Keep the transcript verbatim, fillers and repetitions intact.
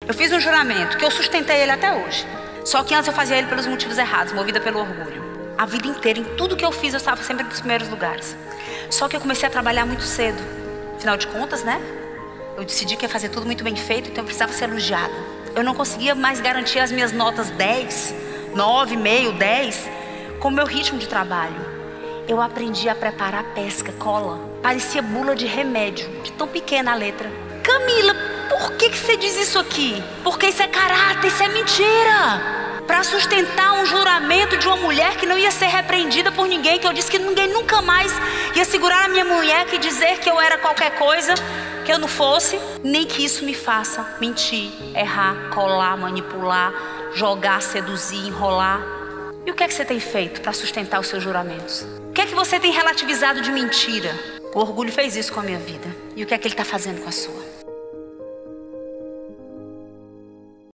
Eu fiz um juramento que eu sustentei ele até hoje. Só que antes eu fazia ele pelos motivos errados, movida pelo orgulho. A vida inteira, em tudo que eu fiz, eu estava sempre nos primeiros lugares. Só que eu comecei a trabalhar muito cedo. Afinal de contas, né? Eu decidi que ia fazer tudo muito bem feito, então eu precisava ser elogiada. Eu não conseguia mais garantir as minhas notas dez, nove, meio, dez, com o meu ritmo de trabalho. Eu aprendi a preparar pesca, cola. Parecia bula de remédio, de tão pequena a letra. Camila, por que que você diz isso aqui? Porque isso é caráter, isso é mentira. Para sustentar um juramento de uma mulher que não ia ser repreendida por ninguém, que eu disse que ninguém nunca mais ia segurar a minha munheca e dizer que eu era qualquer coisa que eu não fosse, nem que isso me faça mentir, errar, colar, manipular, jogar, seduzir, enrolar. E o que é que você tem feito para sustentar os seus juramentos? O que é que você tem relativizado de mentira? O orgulho fez isso com a minha vida. E o que é que ele está fazendo com a sua?